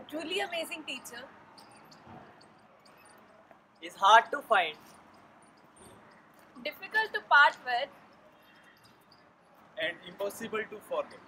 truly amazing teacher is hard to find difficult to part with and impossible to forget.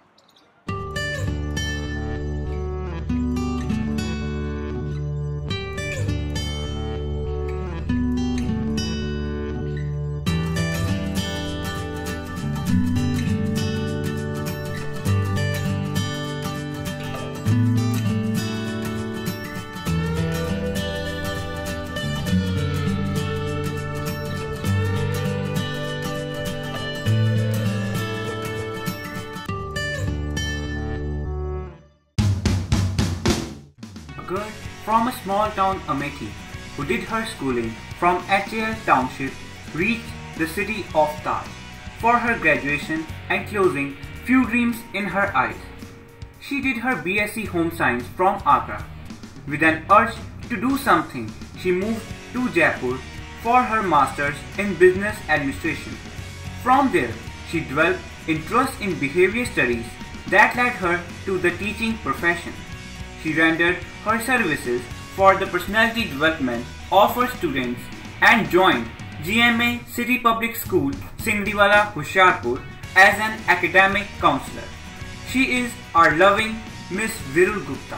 Girl from a small town Amethi who did her schooling from HAL Township reached the city of Taj for her graduation and closing few dreams in her eyes. She did her BSc Home Science from Agra. With an urge to do something, she moved to Jaipur for her Masters in Business Administration. From there, she developed interest in behavior studies that led her to the teaching profession. She rendered her services for the personality development of her students and joined GMA City Public School, Singriwala, Hoshiarpur as an academic counselor. She is our loving Miss Veerul Gupta.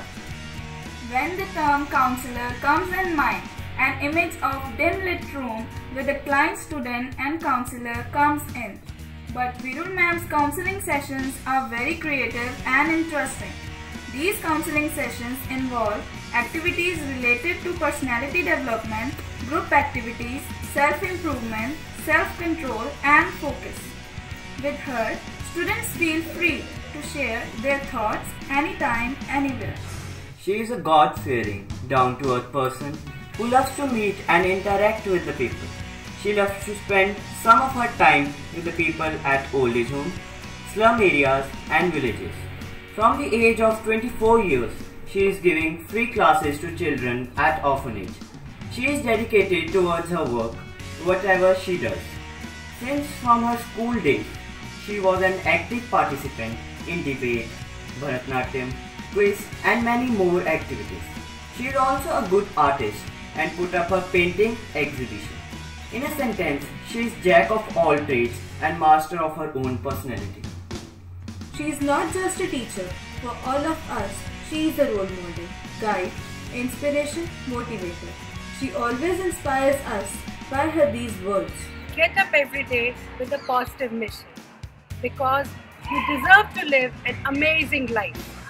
When the term counselor comes in mind, an image of dim-lit room with a client, student and counselor comes in. But Veerul ma'am's counseling sessions are very creative and interesting. These counseling sessions involve activities related to personality development, group activities, self-improvement, self-control and focus. With her, students feel free to share their thoughts anytime, anywhere. She is a God-fearing, down-to-earth person who loves to meet and interact with the people. She loves to spend some of her time with the people at old age homes, slum areas and villages. From the age of 24 years, she is giving free classes to children at orphanage. She is dedicated towards her work, whatever she does. Since from her school days, she was an active participant in debate, Bharatanatyam, quiz and many more activities. She is also a good artist and put up her painting exhibition. In a sentence, she is jack of all trades and master of her own personality. She is not just a teacher. For all of us, she is a role model, guide, inspiration, motivator. She always inspires us by her these words. get up every day with a positive mission because you deserve to live an amazing life.